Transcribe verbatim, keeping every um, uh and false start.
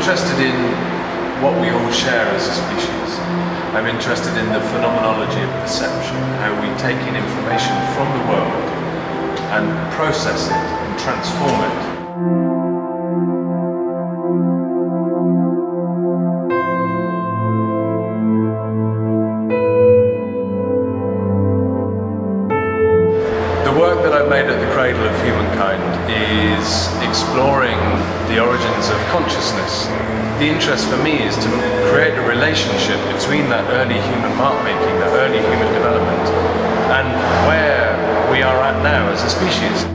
interested in what we all share as a species. I'm interested in the phenomenology of perception, how we take in information from the world and process it and transform it. The work that I've made at the Cradle of Humankind is exploring the origins of consciousness. The interest for me is to create a relationship between that early human mark-making, that early human development, and where we are at now as a species.